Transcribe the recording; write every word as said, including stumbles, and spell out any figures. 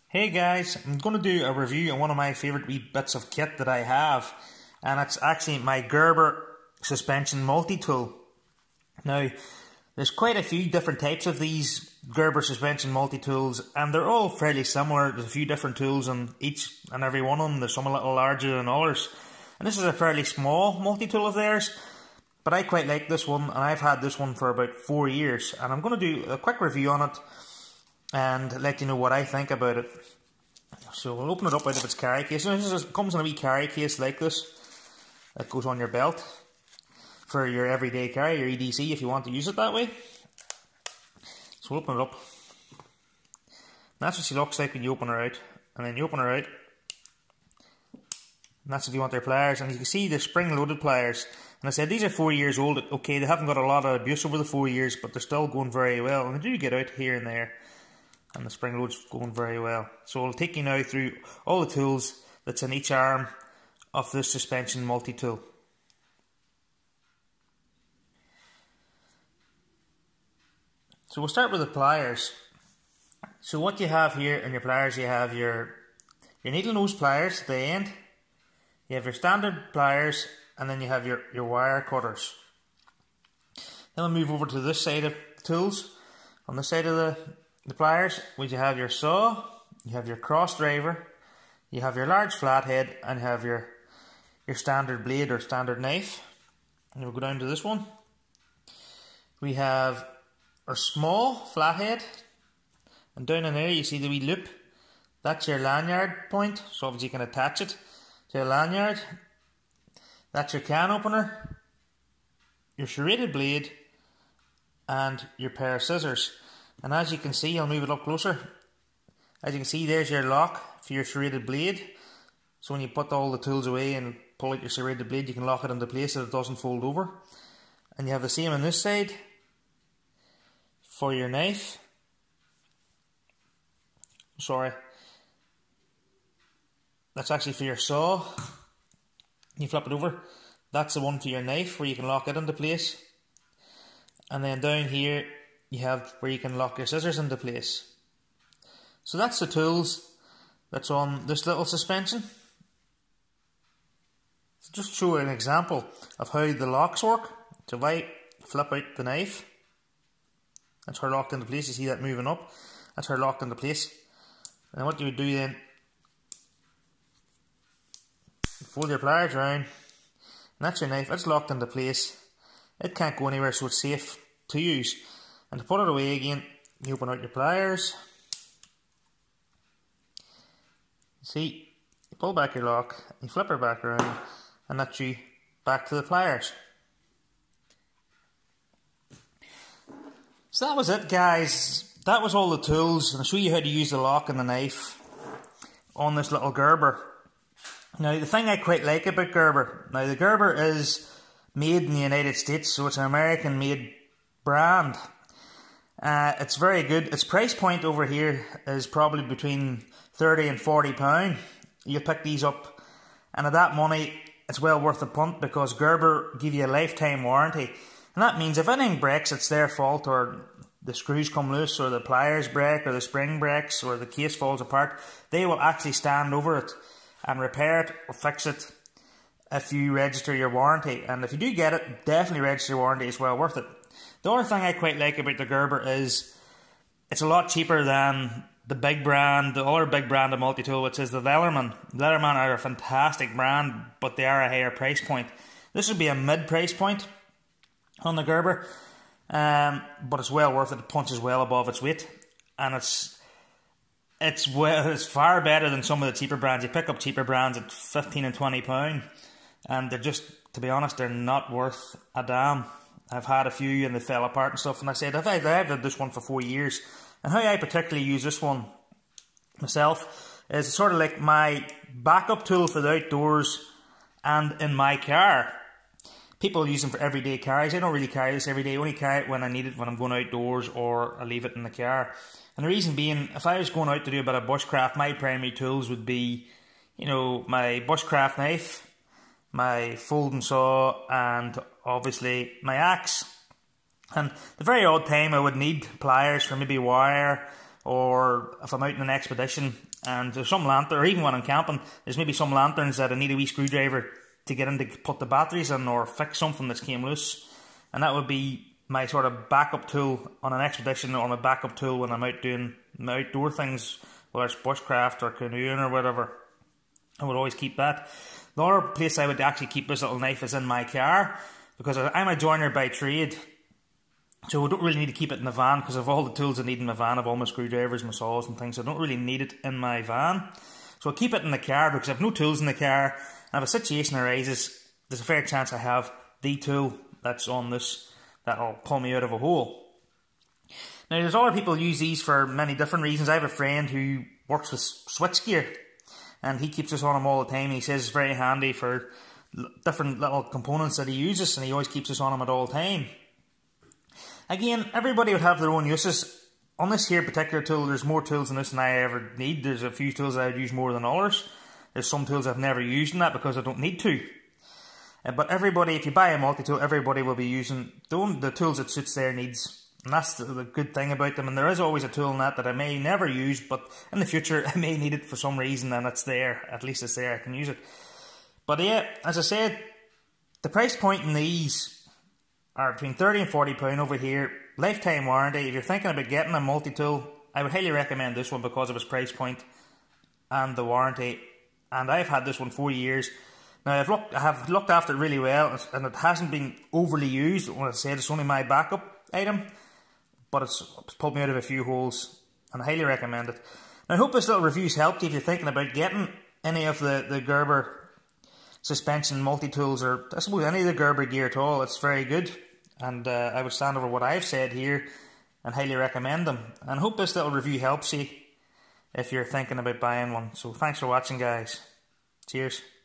Hey guys, I'm going to do a review on one of my favourite wee bits of kit that I have, and it's actually my Gerber suspension multi-tool. Now, there's quite a few different types of these Gerber suspension multi-tools, and they're all fairly similar. There's a few different tools on each and every one of them. There's some a little larger than others, and this is a fairly small multi-tool of theirs, but I quite like this one, and I've had this one for about four years, and I'm going to do a quick review on it and let you know what I think about it. So we'll open it up out of its carry case. Now, this is, it comes in a wee carry case like this that goes on your belt for your everyday carry, your E D C, if you want to use it that way. So we'll open it up. And that's what she looks like when you open her out. And then you open her out. And that's if you want their pliers. And you can see they're spring-loaded pliers. And I said these are four years old. Okay, they haven't got a lot of abuse over the four years, but they're still going very well. And they do get out here and there. And the spring load's going very well. So I'll take you now through all the tools that's in each arm of this suspension multi-tool. So we'll start with the pliers. So what you have here in your pliers, you have your, your needle nose pliers at the end, you have your standard pliers, and then you have your, your wire cutters. Then we'll move over to this side of tools. On this side of the The pliers, where you have your saw, you have your cross driver, you have your large flathead, and you have your your standard blade or standard knife. And we'll go down to this one. We have our small flathead, and down in there you see the wee loop. That's your lanyard point, so obviously you can attach it to a lanyard. That's your can opener, your serrated blade, and your pair of scissors. And as you can see, I'll move it up closer. As you can see, there's your lock for your serrated blade. So when you put all the tools away and pull out your serrated blade, you can lock it into place so it doesn't fold over. And you have the same on this side for your knife. Sorry. That's actually for your saw. You flip it over. That's the one for your knife where you can lock it into place. And then down here, you have where you can lock your scissors into place. So that's the tools that's on this little suspension. So just show an example of how the locks work. So if I flip out the knife, that's her locked into place. You see that moving up? That's her locked into place. And what you would do then, fold your pliers around, and that's your knife. It's locked into place. It can't go anywhere, so it's safe to use. And to put it away again, you open out your pliers. See, you pull back your lock, you flip her back around, and that's you back to the pliers. So that was it, guys. That was all the tools, and I'll show you how to use the lock and the knife on this little Gerber. Now, the thing I quite like about Gerber, now the Gerber is made in the United States, so it's an American-made brand. Uh, it's very good. Its price point over here is probably between thirty and forty pounds. You pick these up, and at that money, it's well worth the punt because Gerber give you a lifetime warranty. And that means if anything breaks, it's their fault, or the screws come loose, or the pliers break, or the spring breaks, or the case falls apart. They will actually stand over it and repair it or fix it if you register your warranty. And if you do get it, definitely register your warranty. It's well worth it. The other thing I quite like about the Gerber is it's a lot cheaper than the big brand, the other big brand of multi-tool, which is the Leatherman. Leatherman are a fantastic brand, but they are a higher price point. This would be a mid-price point on the Gerber, um, but it's well worth it. It punches well above its weight, and it's it's well it's far better than some of the cheaper brands. You pick up cheaper brands at fifteen and twenty pounds, and they're just, to be honest, they're not worth a damn. I've had a few and they fell apart and stuff, and I said I've, I've had this one for four years, and how I particularly use this one myself is sort of like my backup tool for the outdoors and in my car. People use them for everyday carries. I don't really carry this every day. I only carry it when I need it, when I'm going outdoors, or I leave it in the car. And the reason being, if I was going out to do a bit of bushcraft, my primary tools would be, you know, my bushcraft knife, my folding saw, and obviously my axe. And the very odd time I would need pliers for maybe wire or if I'm out in an expedition and there's some lantern, or even when I'm camping, there's maybe some lanterns that I need a wee screwdriver to get in to put the batteries in or fix something that's came loose. And that would be my sort of backup tool on an expedition, or my backup tool when I'm out doing my outdoor things, whether it's bushcraft or canoeing or whatever. I would always keep that. The other place I would actually keep this little knife is in my car, because I'm a joiner by trade. So I don't really need to keep it in the van, because of all the tools I need in my van. I've all my screwdrivers, my saws and things. So I don't really need it in my van. So I keep it in the car, because I have no tools in the car. And if a situation arises, there's a fair chance I have the tool that's on this that'll pull me out of a hole. Now, there's other people who use these for many different reasons. I have a friend who works with switchgear, and he keeps this on him all the time. He says it's very handy for different little components that he uses, and he always keeps this on him at all time. Again, everybody would have their own uses. On this here particular tool, there's more tools in this than I ever need. There's a few tools that I would use more than others. There's some tools I've never used in that because I don't need to. Uh, but everybody, if you buy a multi-tool, everybody will be using the, the tools that suits their needs. And that's the, the good thing about them. And there is always a tool in that that I may never use, but in the future I may need it for some reason, and it's there. At least it's there, I can use it. But yeah, as I said, the price point in these are between thirty and forty pounds over here. Lifetime warranty. If you're thinking about getting a multi-tool, I would highly recommend this one because of its price point and the warranty. And I've had this one for years. Now, I've looked, I have looked after it really well, and it hasn't been overly used. When I said it's only my backup item, but it's, it's pulled me out of a few holes, and I highly recommend it. Now, I hope this little review's helped you if you're thinking about getting any of the, the Gerber suspension multi-tools, or I suppose any of the Gerber gear at all. It's very good, and uh, I would stand over what I've said here and highly recommend them. And I hope this little review helps you if you're thinking about buying one. So thanks for watching, guys. Cheers.